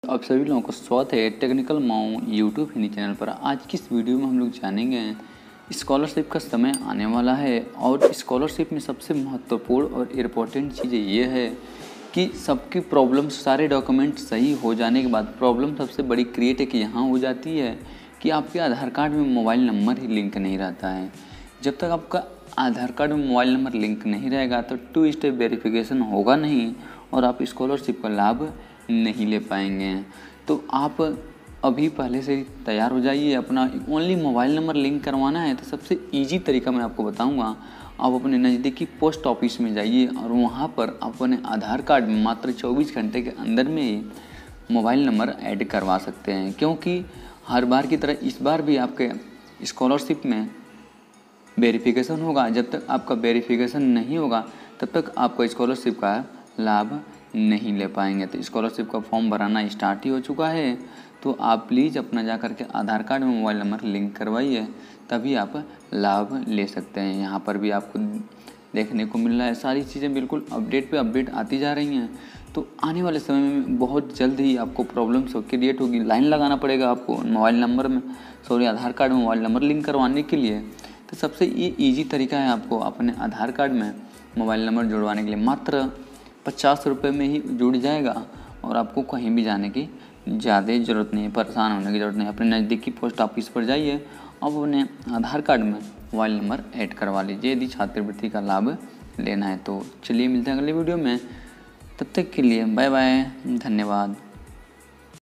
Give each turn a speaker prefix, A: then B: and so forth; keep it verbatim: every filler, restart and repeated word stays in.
A: आप सभी लोगों का स्वागत है टेक्निकल माऊ यूट्यूब हिंदी चैनल पर। आज की इस वीडियो में हम लोग जानेंगे स्कॉलरशिप का समय आने वाला है और स्कॉलरशिप में सबसे महत्वपूर्ण और इम्पोर्टेंट चीज़ ये है कि सबकी प्रॉब्लम, सारे डॉक्यूमेंट सही हो जाने के बाद प्रॉब्लम सबसे बड़ी क्रिएट है कि यहाँ हो जाती है कि आपके आधार कार्ड में मोबाइल नंबर ही लिंक नहीं रहता है। जब तक आपका आधार कार्ड में मोबाइल नंबर लिंक नहीं रहेगा तो टू स्टेप वेरिफिकेशन होगा नहीं और आप स्कॉलरशिप का लाभ नहीं ले पाएंगे। तो आप अभी पहले से तैयार हो जाइए। अपना ओनली मोबाइल नंबर लिंक करवाना है तो सबसे इजी तरीका मैं आपको बताऊंगा। आप अपने नज़दीकी पोस्ट ऑफिस में जाइए और वहां पर अपने आधार कार्ड में मात्र चौबीस घंटे के अंदर में ही मोबाइल नंबर ऐड करवा सकते हैं, क्योंकि हर बार की तरह इस बार भी आपके स्कॉलरशिप में वेरिफिकेशन होगा। जब तक आपका वेरिफिकेशन नहीं होगा तब तक आपको स्कॉलरशिप का लाभ नहीं ले पाएंगे। तो स्कॉलरशिप का फॉर्म भराना स्टार्ट ही हो चुका है, तो आप प्लीज़ अपना जा कर के आधार कार्ड में मोबाइल नंबर लिंक करवाइए, तभी आप लाभ ले सकते हैं। यहाँ पर भी आपको देखने को मिल रहा है सारी चीज़ें बिल्कुल अपडेट पे अपडेट आती जा रही हैं। तो आने वाले समय में बहुत जल्द ही आपको प्रॉब्लम सब क्रिएट होगी। लाइन लगाना पड़ेगा आपको मोबाइल नंबर में, सॉरी आधार कार्ड में मोबाइल नंबर लिंक करवाने के लिए। तो सबसे ये ईजी तरीका है आपको अपने आधार कार्ड में मोबाइल नंबर जुड़वाने के लिए। मात्र पचास रुपये में ही जुड़ जाएगा और आपको कहीं भी जाने की ज़्यादा ज़रूरत नहीं है, परेशान होने की ज़रूरत नहीं है। अपने नज़दीकी पोस्ट ऑफिस पर जाइए और अपने आधार कार्ड में मोबाइल नंबर ऐड करवा लीजिए यदि छात्रवृत्ति का लाभ लेना है। तो चलिए मिलते हैं अगले वीडियो में, तब तक के लिए बाय बाय, धन्यवाद।